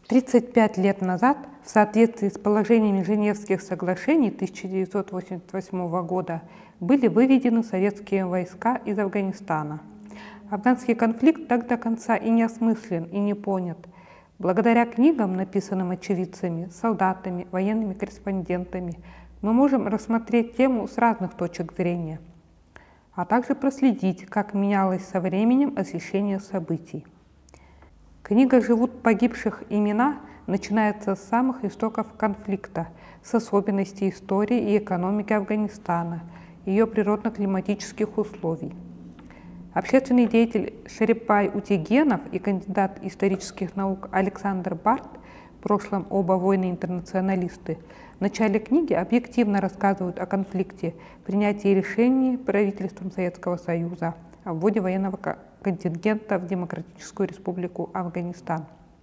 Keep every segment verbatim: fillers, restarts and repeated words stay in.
тридцать пять лет назад, в соответствии с положениями Женевских соглашений тысяча девятьсот восемьдесят восьмого года, были выведены советские войска из Афганистана. Афганский конфликт так до конца и не осмыслен, и не понят. Благодаря книгам, написанным очевидцами, солдатами, военными корреспондентами, мы можем рассмотреть тему с разных точек зрения, а также проследить, как менялось со временем освещение событий. Книга «Живут погибших имена» начинается с самых истоков конфликта, с особенностей истории и экономики Афганистана, ее природно-климатических условий. Общественный деятель Шарипай Утегенов и кандидат исторических наук Александр Барт, в прошлом оба воины-интернационалисты, в начале книги объективно рассказывают о конфликте, принятии решений правительством Советского Союза о вводе военного контингента в Демократическую Республику Афганистан.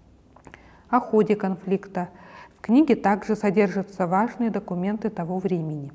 О ходе конфликта. В книге также содержатся важные документы того времени.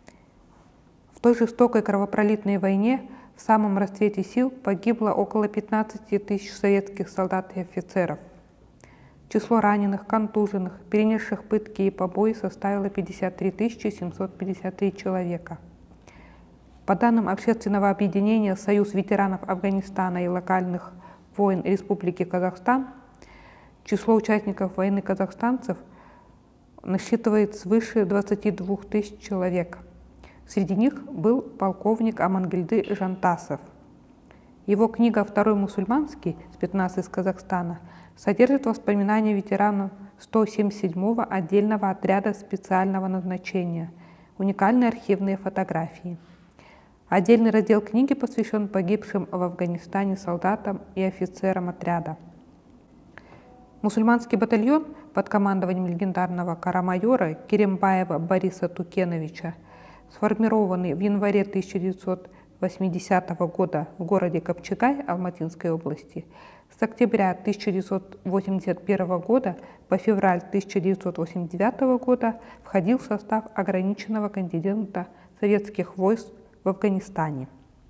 В той жестокой кровопролитной войне в самом расцвете сил погибло около пятнадцати тысяч советских солдат и офицеров. Число раненых, контуженных, перенесших пытки и побои составило пятьдесят три тысячи семьсот пятьдесят три человека. По данным общественного объединения «Союз ветеранов Афганистана и локальных войн Республики Казахстан», число участников войны казахстанцев насчитывает свыше двадцати двух тысяч человек. Среди них был полковник Амангельды Жантасов. Его книга «Второй мусульманский» «Спецназ из Казахстана» содержит воспоминания ветеранов сто семьдесят седьмого отдельного отряда специального назначения, уникальные архивные фотографии. Отдельный раздел книги посвящен погибшим в Афганистане солдатам и офицерам отряда. Мусульманский батальон под командованием легендарного карамайора Керембаева Бориса Тукеновича, сформированный в январе тысяча девятьсот восьмидесятого года в городе Капчагай Алматинской области, с октября тысяча девятьсот восемьдесят первого года по февраль тысяча девятьсот восемьдесят девятого года входил в состав ограниченного контингента советских войск в Афганистане.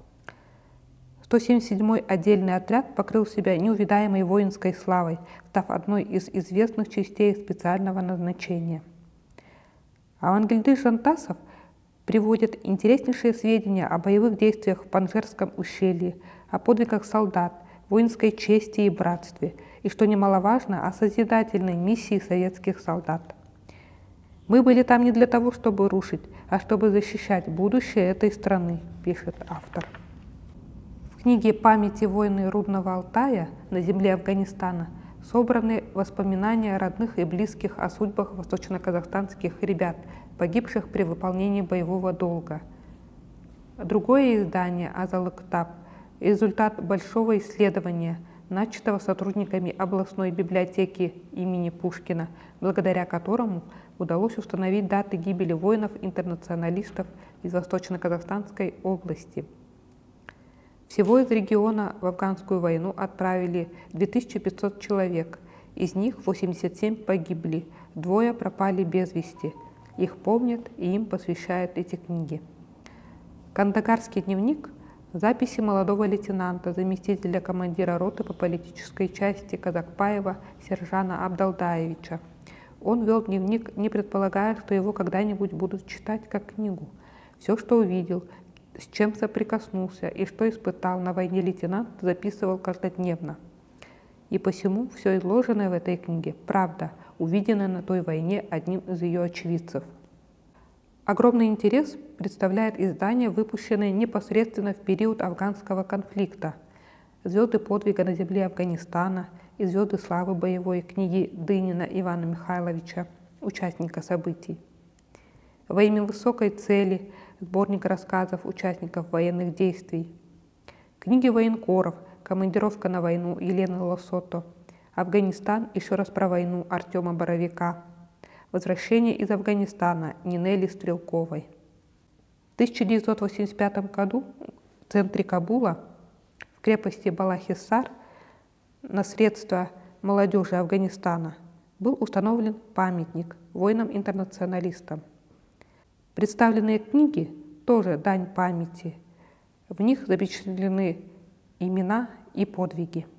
сто семьдесят седьмой отдельный отряд покрыл себя неувидаемой воинской славой, став одной из известных частей специального назначения. Амангельды Жантасов приводит интереснейшие сведения о боевых действиях в Панжерском ущелье, о подвигах солдат, воинской чести и братстве, и, что немаловажно, о созидательной миссии советских солдат. «Мы были там не для того, чтобы рушить, а чтобы защищать будущее этой страны», пишет автор. В книге «Памяти войны Рудного Алтая на земле Афганистана» собраны воспоминания родных и близких о судьбах восточно-казахстанских ребят, погибших при выполнении боевого долга. Другое издание «Азалы-Ктаб» – результат большого исследования, начатого сотрудниками областной библиотеки имени Пушкина, благодаря которому удалось установить даты гибели воинов-интернационалистов из Восточно-Казахстанской области. Всего из региона в афганскую войну отправили две тысячи пятьсот человек, из них восемьдесят семь погибли, двое пропали без вести. Их помнят и им посвящают эти книги. Кандагарский дневник – записи молодого лейтенанта, заместителя командира роты по политической части Казакпаева Сержана Абдалдаевича. Он вел дневник, не предполагая, что его когда-нибудь будут читать как книгу. Все, что увидел, с чем соприкоснулся и что испытал на войне лейтенант, записывал каждодневно. И посему все изложенное в этой книге – правда, увиденная на той войне одним из ее очевидцев. Огромный интерес представляет издание, выпущенное непосредственно в период афганского конфликта. «Звезды подвига на земле Афганистана» и «Звезды славы боевой» книги Дынина Ивана Михайловича, участника событий. «Во имя высокой цели» сборник рассказов участников военных действий. Книги военкоров, командировка на войну Елены Лосото, Афганистан, еще раз про войну Артема Боровика, возвращение из Афганистана Нинели Стрелковой. В тысяча девятьсот восемьдесят пятом году в центре Кабула, в крепости Балахиссар, на средства молодежи Афганистана был установлен памятник воинам-интернационалистам. Представленные книги тоже дань памяти. В них запечатлены имена и подвиги.